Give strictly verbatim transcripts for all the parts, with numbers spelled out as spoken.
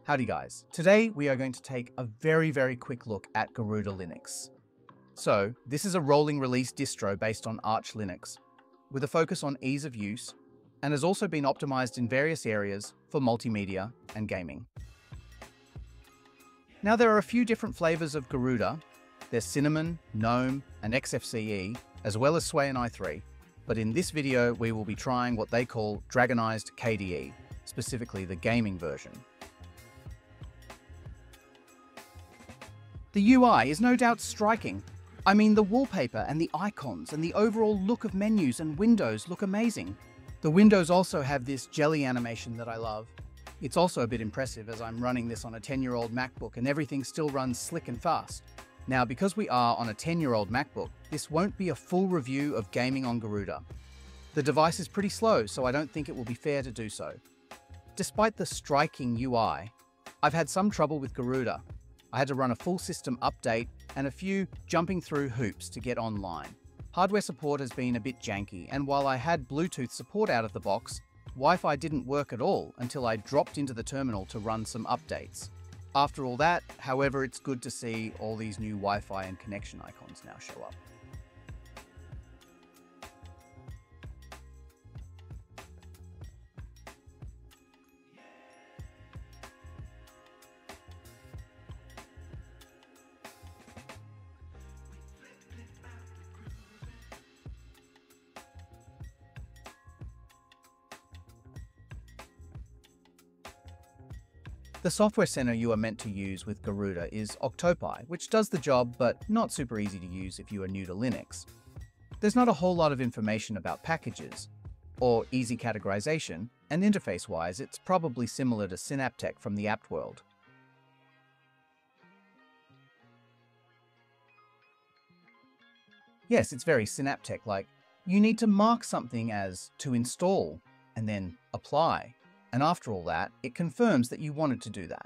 Howdy guys. Today we are going to take a very, very quick look at Garuda Linux. So, this is a rolling release distro based on Arch Linux, with a focus on ease of use, and has also been optimized in various areas for multimedia and gaming. Now there are a few different flavors of Garuda. There's Cinnamon, GNOME, and X F C E, as well as Sway and i three, but in this video we will be trying what they call Dragonized K D E, specifically the gaming version. The U I is no doubt striking. I mean, the wallpaper and the icons and the overall look of menus and windows look amazing. The windows also have this jelly animation that I love. It's also a bit impressive as I'm running this on a ten-year-old MacBook and everything still runs slick and fast. Now, because we are on a ten-year-old MacBook, this won't be a full review of gaming on Garuda. The device is pretty slow, so I don't think it will be fair to do so. Despite the striking U I, I've had some trouble with Garuda. I had to run a full system update and a few jumping through hoops to get online. Hardware support has been a bit janky, and while I had Bluetooth support out of the box, Wi-Fi didn't work at all until I dropped into the terminal to run some updates. After all that, however, it's good to see all these new Wi-Fi and connection icons now show up. The software center you are meant to use with Garuda is Octopi, which does the job, but not super easy to use if you are new to Linux. There's not a whole lot of information about packages, or easy categorization, and interface-wise it's probably similar to Synaptec from the apt world. Yes, it's very Synaptec-like. You need to mark something as to install, and then apply. And after all that, it confirms that you wanted to do that.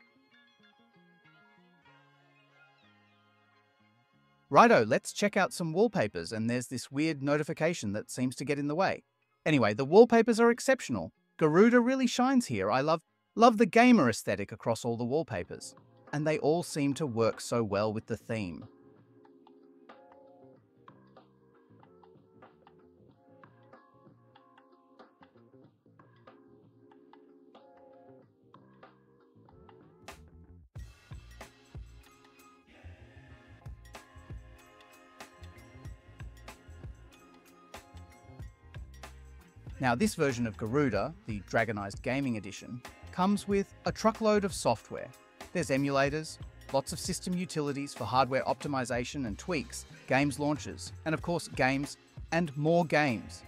Righto, let's check out some wallpapers, and there's this weird notification that seems to get in the way. Anyway, the wallpapers are exceptional. Garuda really shines here. I love, love the gamer aesthetic across all the wallpapers. And they all seem to work so well with the theme. Now, this version of Garuda, the Dragonized Gaming Edition, comes with a truckload of software. There's emulators, lots of system utilities for hardware optimization and tweaks, games launchers, and of course games and more games.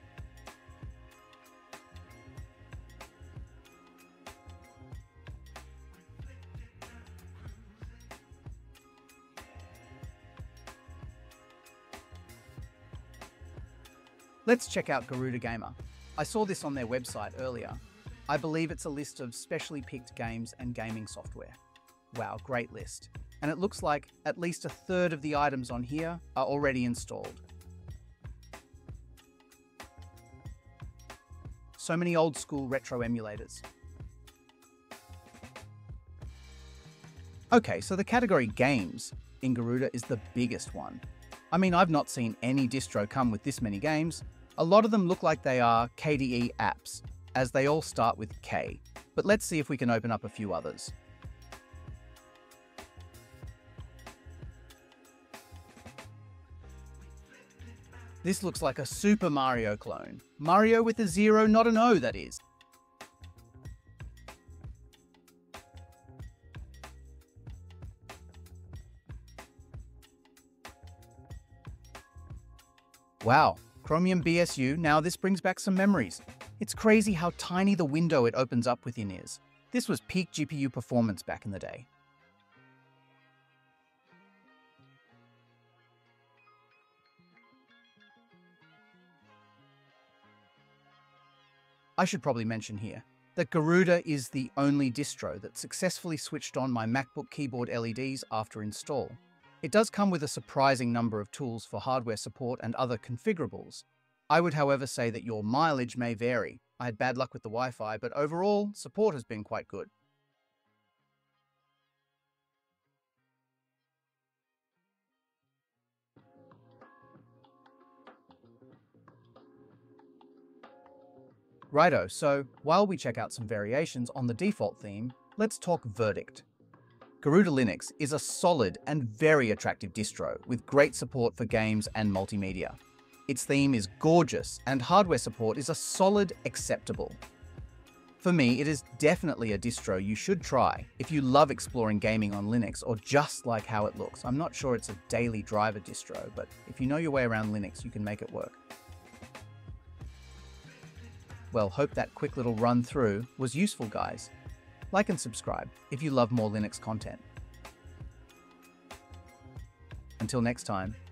Let's check out Garuda Gamer. I saw this on their website earlier. I believe it's a list of specially picked games and gaming software. Wow, great list. And it looks like at least a third of the items on here are already installed. So many old school retro emulators. Okay, so the category games in Garuda is the biggest one. I mean, I've not seen any distro come with this many games. A lot of them look like they are K D E apps, as they all start with K. But let's see if we can open up a few others. This looks like a Super Mario clone. Mario with a zero, not an O, that is. Wow. Chromium B S U, now this brings back some memories. It's crazy how tiny the window it opens up within is. This was peak G P U performance back in the day. I should probably mention here that Garuda is the only distro that successfully switched on my MacBook keyboard L E Ds after install. It does come with a surprising number of tools for hardware support and other configurables. I would, however, say that your mileage may vary. I had bad luck with the Wi-Fi, but overall, support has been quite good. Righto, so while we check out some variations on the default theme, let's talk Verdict. Garuda Linux is a solid and very attractive distro with great support for games and multimedia. Its theme is gorgeous and hardware support is a solid acceptable. For me, it is definitely a distro you should try if you love exploring gaming on Linux or just like how it looks. I'm not sure it's a daily driver distro, but if you know your way around Linux, you can make it work. Well, hope that quick little run through was useful, guys. Like and subscribe if you love more Linux content. Until next time.